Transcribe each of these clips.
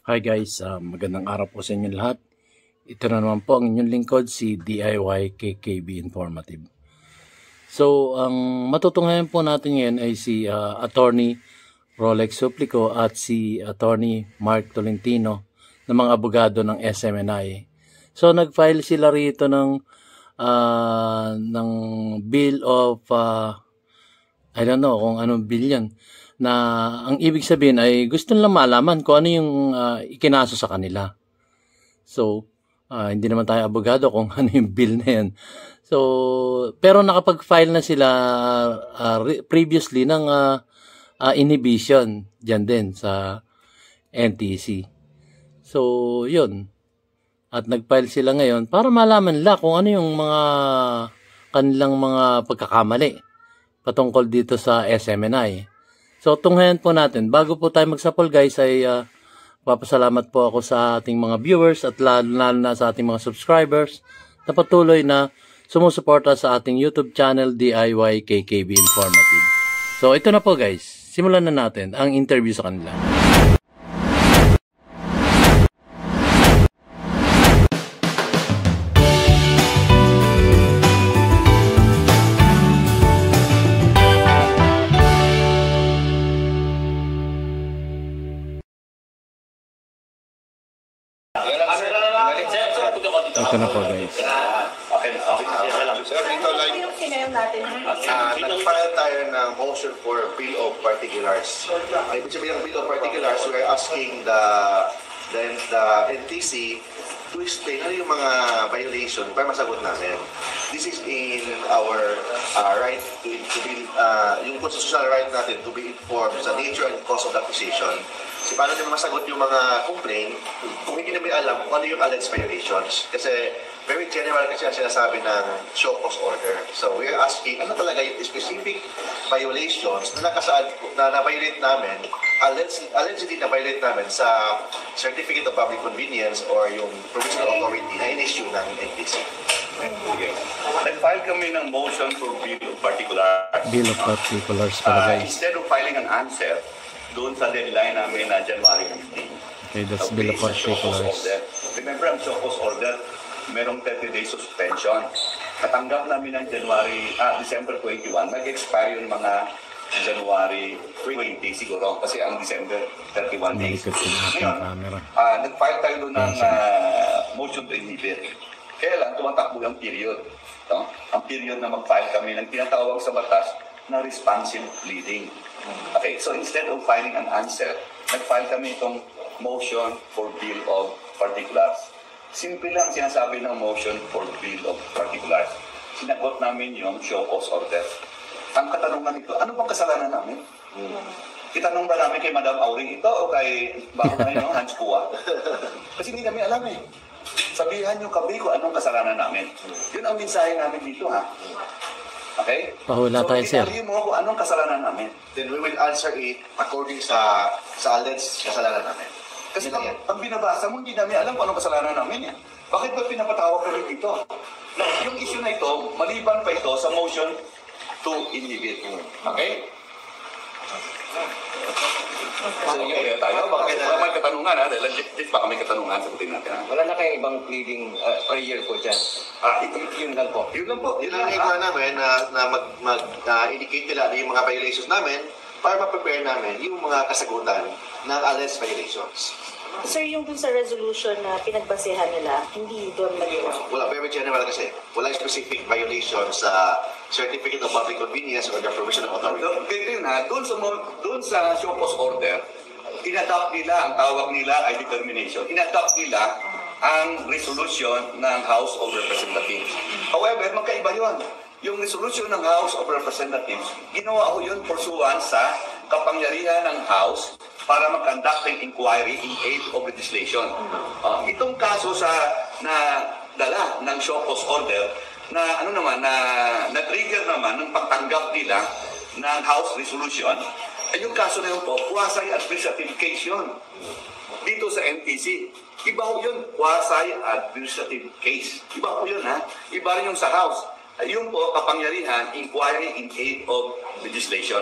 Hi guys, magandang araw po sa inyo lahat. Ito na naman po ang inyong lingkod, si DIY KKB Informative. So, ang matutunghayan po natin ngayon ay si Attorney Rolex Suplico at si Attorney Mark Tolentino ng mga abogado ng SMNI. So, nag-file sila rito ng bill of, I don't know kung anong bill yan, na ang ibig sabihin ay gusto nilang malaman kung ano yung ikinaso sa kanila. So, hindi naman tayo abogado kung ano yung bill na yan. So, pero nakapag-file na sila previously ng inhibition dyan din sa NTC. So, yun. At nag-file sila ngayon para malaman nila kung ano yung mga kanilang mga pagkakamali patungkol dito sa SMNI. So, tunghayan po natin. Bago po tayo magsapol guys ay papasalamat po ako sa ating mga viewers at lalo na sa ating mga subscribers na patuloy na sumusuporta sa ating YouTube channel DIY KKB Informative. So, ito na po guys. Simulan na natin ang interview sa kanila. Ito na po guys. Sir, dito like, nag-file tayo ng motion for Bill of Particulars. Ibig sabihin ng Bill of Particulars, we are asking the NTC to explain ano yung mga violation para masagot namin. This is in our right to be, yung constitutional right natin to be informed sa nature and cause of the accusation. So, paano naman masagot yung mga complaint kung hindi namin alam kung ano yung alleged violations. Kasi very general kasi ang sinasabi ng show cause order. So we are asking, ano talaga yung specific violations na na-violate namin, allegedly na-violate namin sa Certificate of Public Convenience or yung provisional authority na in-issue ng NTC. Okay. Nag-file kami ng motion for Bill of Particulars. Bill of Particulars pala guys. Instead of filing an answer, doon sa deadline namin na January 15. Okay, that's Bill of Particulars. Remember, ang show cause order, merong 30 days suspension. Natanggap namin ng December 21. Mag-expire yung mga January 20 siguro. Kasi ang December 31 days. Ngayon, nag-file tayo doon ng motion to inhibit. Kaya lang, tumatakbo yung period. No? Ang period na mag-file kami ng tinatawag sa batas na responsive pleading. Okay, so instead of filing an answer, nag-file kami itong motion for Bill of Particulars. Simple lang sinasabi ng motion for Bill of Particulars. Sinagot namin yung show cause order. Ang katanungan ito, ano bang kasalanan namin? Itanong ba namin kay Madam Auring ito o kay bago na yun, Hans Kua? Kasi hindi namin alam eh. Sabihan nyo kami kung anong kasalanan namin. Yun ang mensahe namin dito ha. Okay? Pahula tayo, sir. So, mo kung anong kasalanan namin. Then we will answer it according sa alleged kasalanan namin. Kasi pag binabasa mo, hindi namin alam kung anong kasalanan namin. Bakit ba pinapatawag kami dito? No, yung issue na ito, maliban pa ito sa motion to inhibit. Okay? So, kaya tayo, baka may katanungan ha? Dahil baka may katanungan, sagutin natin ha? Wala na kayong ibang pleading prayer po dyan. Yun lang po. Yun lang po. Yun lang ikaw namin na mag-indicate nila yung mga violations namin para ma-prepare namin yung mga kasagutan ng alleged violations. Sir, yung dun sa resolution na pinagbasehan nila, hindi doon mag-iwan. Wala, very general kasi. Wala specific violations sa Certificate of Public Convenience or the Provisional Authority. Ganito yun ha, doon sa show cause order, in-adopt nila, ang tawag nila ay determination. In-adopt nila ang resolution ng House of Representatives. However, magkaiba yun. Yung resolution ng House of Representatives, ginawa ko yun pursuant sa kapangyarihan ng House para mag-conduct ng inquiry in aid of legislation. Itong kaso na dala ng show cause order na na-trigger naman ng pagtanggap nila ng House resolution, ay yung kaso na yun po, quasi-administrative case yun. Dito sa NTC, iba ho yun, quasi-administrative case. Iba ho yun ha, iba rin yung sa House. Yung po, kapangyarihan, inquiry in aid of legislation.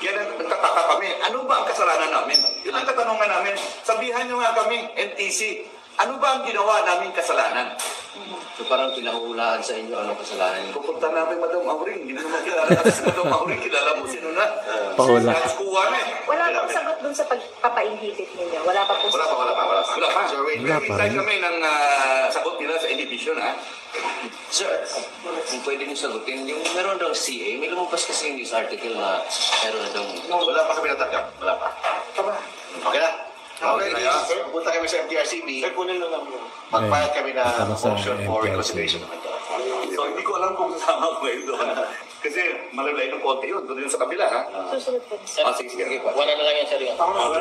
Kaya nagtataka kami, ano ba ang kasalanan namin? Yun ang katanungan namin. Sabihan nyo nga kami, NTC, ano ba ang ginawa namin kasalanan? So parang pinahulaan sa inyo anong kasalanan niyo. Pupunta namin, Madam Auring. Hindi naman kilala natin si Madam Auring. Kilala mo sino na. Paula. Kuha na eh. Wala pang sagot dun sa pagpapa-inhibit ninyo. Wala pa po Wala pa. Wala pa. Sir, wait. Wala pa Hintay rin. kami ng sagot nila sa inhibition, ha? Sir, kung pwede niyo sagutin, yung meron daw CA, may lumabas kasi yung news article na meron daw. Wala pa kami natanggap. Wala pa. Tama. Okay na? Okay, Okay na, sir. Punta kami sa MTRCB. Sir, kunin na lang yun. Magpayat kami na Tama sa motion for MTRCB. reconsideration. So, hindi ko alam kung kasama ko ngayon doon. Kasi malalay ng konti yun. Doon yun sa kabila, ha? susunod po. Sige, sige. Wala na lang yan, sir. Okay.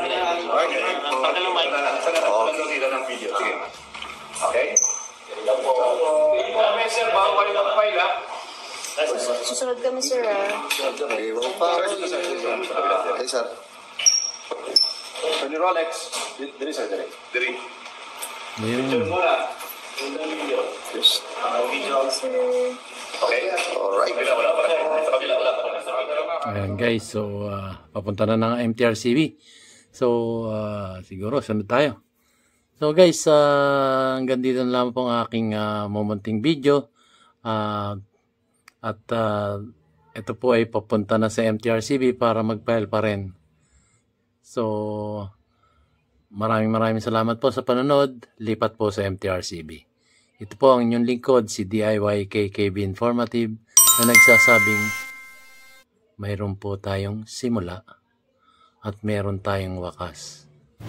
Sana napagano nila ng video. Sige. Okay? Sir, bago kayo mag-file, ha? Susunod kami, sir. Okay, sir. Tony Rolex. Diri, sir, diri. Diri. Ayun. Muna. Yes. Video. Sir. Okay? Alright. Wala pa. Sa kabila, wala pa. Ayan guys, so papunta na ng MTRCB. So siguro sunod tayo. So guys, hanggang dito na lang po ang aking momenting video. At ito po ay papunta na sa MTRCB para mag-file pa rin. So maraming salamat po sa panonood. Lipat po sa MTRCB. Ito po ang inyong lingkod, si DIY KKB Informative, na nagsasabing mayroon po tayong simula at mayroon tayong wakas.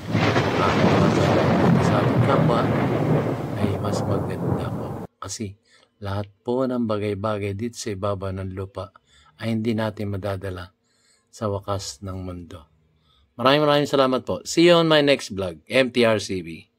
Sa ating kapwa ay mas maganda po. Kasi lahat po ng bagay-bagay dito sa ibaba ng lupa ay hindi natin madadala sa wakas ng mundo. Maraming salamat po. See you on my next vlog, MTRCB.